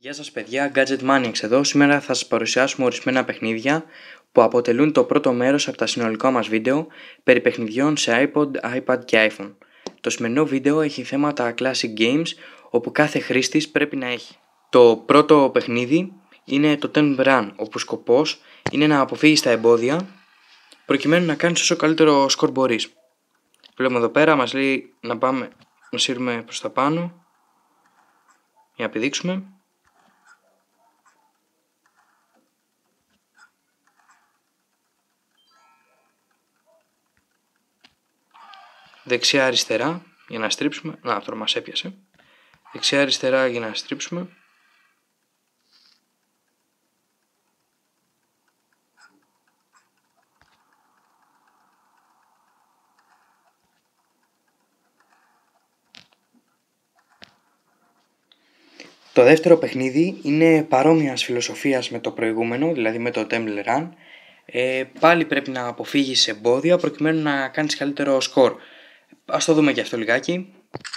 Γεια σας παιδιά, Gadget Maniacs εδώ. Σήμερα θα σας παρουσιάσουμε ορισμένα παιχνίδια που αποτελούν το πρώτο μέρος από τα συνολικά μας βίντεο περί παιχνιδιών σε iPod, iPad και iPhone. Το σημερινό βίντεο έχει θέματα Classic Games όπου κάθε χρήστης πρέπει να έχει. Το πρώτο παιχνίδι είναι το Temple Run, όπου σκοπός είναι να αποφύγεις τα εμπόδια προκειμένου να κάνεις όσο καλύτερο σκορ μπορείς. Βλέπουμε εδώ πέρα, μας λέει να πάμε να σύρουμε προς τα πάνω για να πηδήξουμε. Δεξιά αριστερά για να στρίψουμε. Να, τώρα μας έπιασε. Δεξιά αριστερά για να στρίψουμε. Το δεύτερο παιχνίδι είναι παρόμοιας φιλοσοφίας με το προηγούμενο, δηλαδή με το Temple Run. Πάλι πρέπει να αποφύγεις εμπόδια προκειμένου να κάνεις καλύτερο σκορ. Ας το δούμε και αυτό λιγάκι.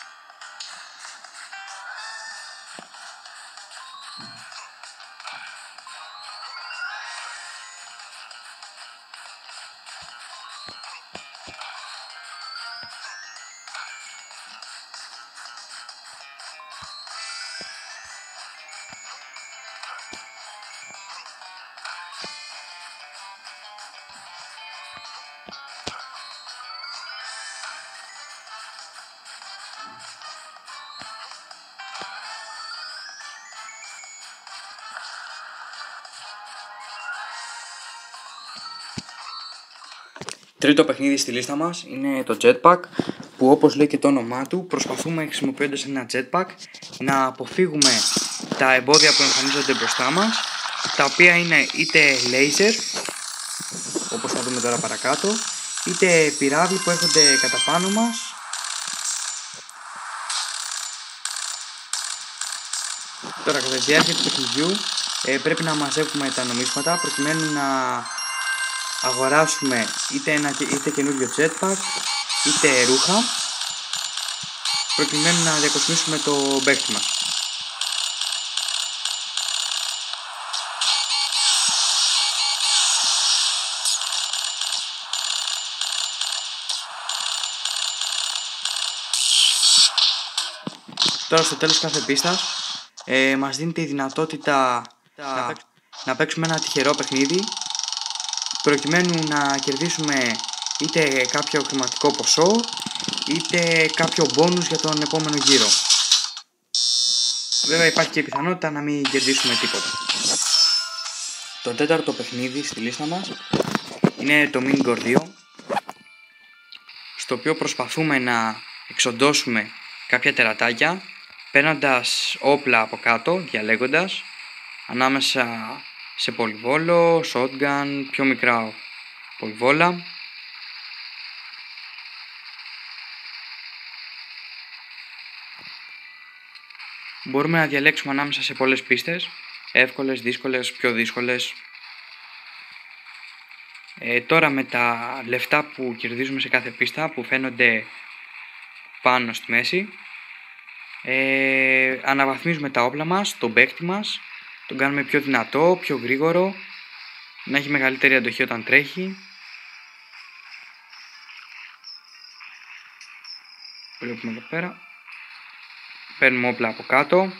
Τρίτο παιχνίδι στη λίστα μας είναι το Jetpack, που όπως λέει και το όνομά του, προσπαθούμε χρησιμοποιώντας ένα Jetpack να αποφύγουμε τα εμπόδια που εμφανίζονται μπροστά μας, τα οποία είναι είτε laser, όπως θα δούμε τώρα παρακάτω, είτε πυράβλοι που έρχονται κατά πάνω μας. Τώρα κατά τη διάρκεια του παιχνιδιού πρέπει να μαζεύουμε τα νομίσματα προκειμένου να αγοράσουμε είτε καινούριο jetpack είτε ρούχα προκειμένου να διακοσμήσουμε το παίκτη μας. Τώρα στο τέλος κάθε πίστας μας δίνεται η δυνατότητα να παίξουμε ένα τυχερό παιχνίδι προκειμένου να κερδίσουμε είτε κάποιο χρηματικό ποσό είτε κάποιο bonus για τον επόμενο γύρο. Βέβαια υπάρχει και η πιθανότητα να μην κερδίσουμε τίποτα. Το τέταρτο παιχνίδι στη λίστα μας είναι το Minigore 2, στο οποίο προσπαθούμε να εξοντώσουμε κάποια τερατάκια παίρνοντας όπλα από κάτω, διαλέγοντας ανάμεσα σε πολυβόλο, shotgun, πιο μικρά πολυβόλα. Μπορούμε να διαλέξουμε ανάμεσα σε πολλές πίστες, εύκολες, δύσκολες, πιο δύσκολες. Τώρα με τα λεφτά που κερδίζουμε σε κάθε πίστα, που φαίνονται πάνω στη μέση, αναβαθμίζουμε τα όπλα μας, τον παίκτη μας, τον κάνουμε πιο δυνατό, πιο γρήγορο, να έχει μεγαλύτερη αντοχή όταν τρέχει. Βλέπουμε εδώ πέρα. Παίρνουμε όπλα από κάτω.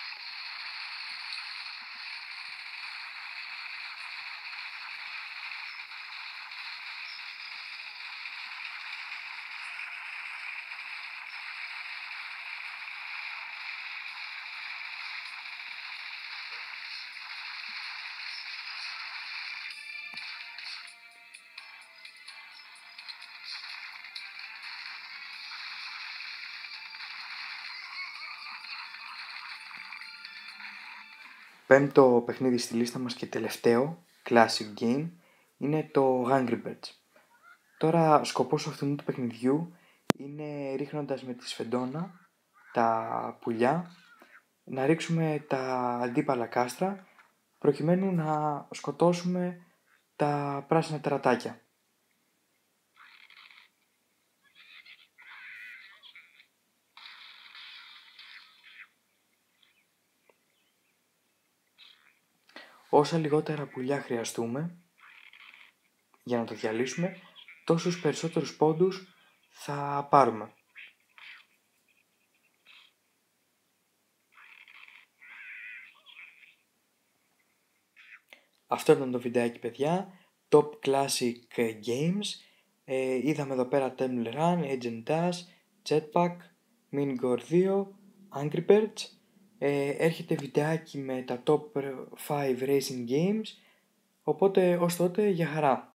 Πέμπτο παιχνίδι στη λίστα μας και τελευταίο, Classic Game, είναι το Angry Birds. Τώρα σκοπός αυτού του παιχνιδιού είναι, ρίχνοντας με τη σφεντόνα τα πουλιά, να ρίξουμε τα αντίπαλα κάστρα προκειμένου να σκοτώσουμε τα πράσινα τερατάκια. Όσα λιγότερα πουλιά χρειαστούμε για να το διαλύσουμε, τόσους περισσότερους πόντους θα πάρουμε. Αυτό ήταν το βιντεάκι, παιδιά. Top Classic Games. Είδαμε εδώ πέρα Temple Run, Agent Dash, Jetpack, Mingor 2, Angry Birds. Έρχεται βιντεάκι με τα Top 5 Racing Games. Οπότε ως τότε, για χαρά.